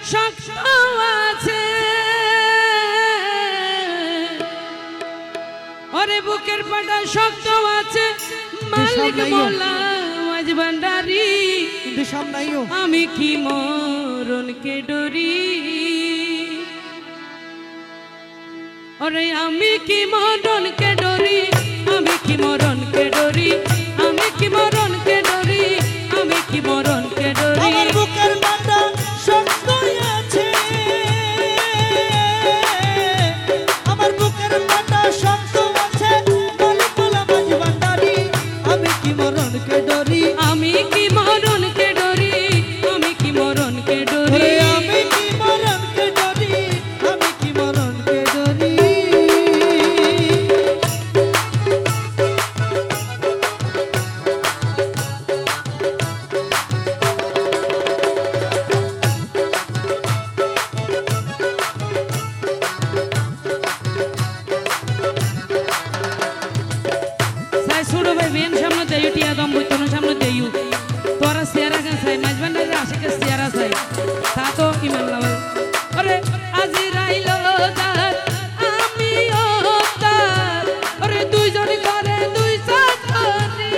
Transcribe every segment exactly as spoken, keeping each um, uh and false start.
শক্ত আছে ওরে বুকের পাটা শক্ত আছে মালিক মোলা মাঝ ভান্ডারি আমি কি মরণকে ডরি ওরে আমি কি মরণকে ডরি আমি কি মরণকে ডরি আমি কি মরণকে ডরি আমি কি মরণকে ডরি আমার বুকের পাটা শক্ত আছে আমার বুকের পাটা শক্ত আছে মালিক মোলা মাঝ ভান্ডারি আমি কি মরণকে ডরি আমি কি মরণকে ডরি আমি কি মরণকে ডরি আমি কি মরণকে ডরি আমি কি মরণকে ডরি সাই সুড়ো ভাই বেন সামনে দেয়ু টিয়া দম বইতনো সামনে দেয়ু তোরা সিয়ারা গান সাই মাঝবান্ডার আশিকে সিয়ারা সাই তা তো ইমান লাওয়াল ওরে আজি রাইলো দার আমি ও তার ওরে দুইজন করে দুই চাকরি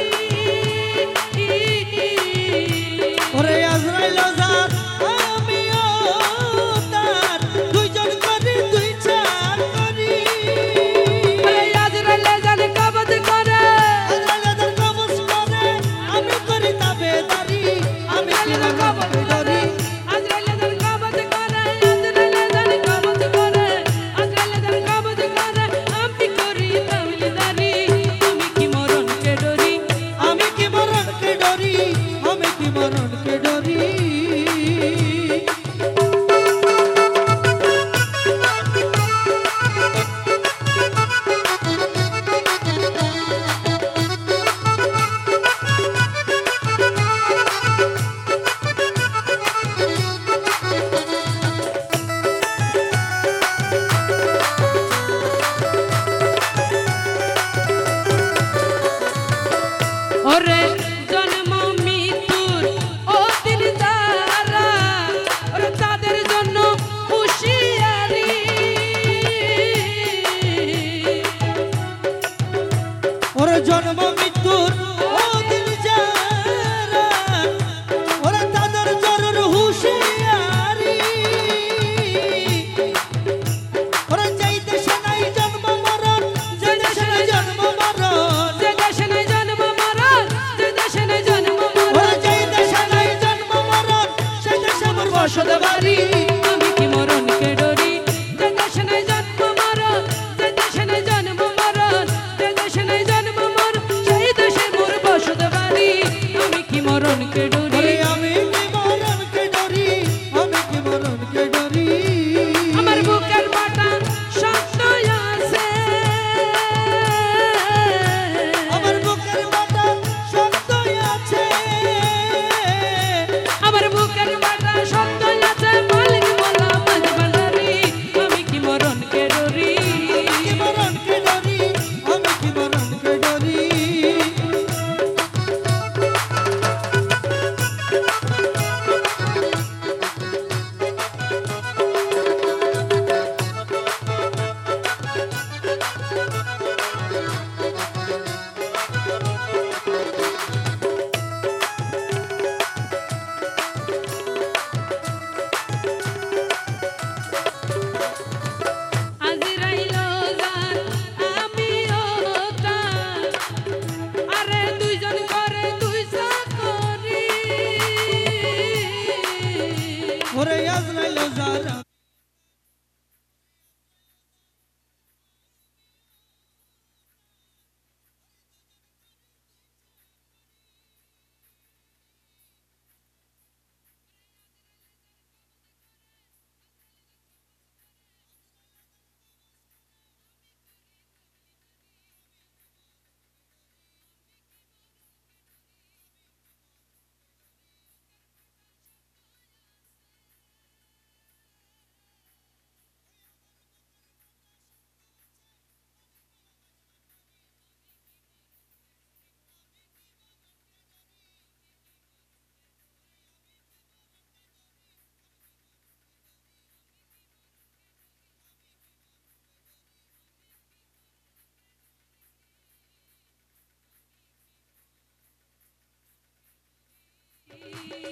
ওরে আজরাইল জাত আমিও তার দুইজন করে দুই চাকরি ওরে আজ রাইলে জানে কাবাদ করে আজরাইল জাত কবজ করে আমি করি তাবেদারি আমি কি মরণকে ডরি আজ রাইলে জানে কাবাদ করে আজ রাইলে জানে কাবাদ করে আজ রাইলে জানে কাবাদ করে আমি করি তাবিলদারি আমি কি মরণকে ডরি আমি কি মরণকে ডরি আমি কি মরণকে ডরি ওরে জন্ম মৃত্যুর অধীন যারা ওরে তাদের জন্য হুঁশিয়ারি ওরে জন্ম মৃত্যুর অধীন যারা ওরে তাদের জরুর হুঁশিয়ারি ওরে যেই দেশে নাই জন্ম মরণ যে দেশে নাই জন্ম মরণ যে দেশে নাই জন্ম মরণ যে দেশে নাই জন্ম মরণ ওরে যেই দেশে নাই জন্ম মরণ সেই দেশে আমার বসত বাড়ি আমি কি মরণকে ডরি যে দেশে নাই জন্ম মরণ যে দেশে নাই জন্ম মরণ যে দেশে নাই জন্ম মরণ সেই দেশে মোর বসত বাড়ি আমি কি মরণকে ডরি ওরে আমি কি মরণকে ডরি আমি কি মরণকে ডরি আমার বুকের পাটা শক্ত আছে আমার বুকের পাটা শক্ত আছে আমার বুকের পাটা শক্ত আছে মালিক মোলা মাঝ ভান্ডারি আমি কি মরণকে ডরি আমি কি মরণকে ডরি আমি কি মরণকে ডরি আজি রাইলো জান আমি ও তার আরে দুইজন করে দুই চাকরি ওরে আজরাইল যারা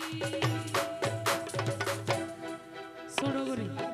ছোট করে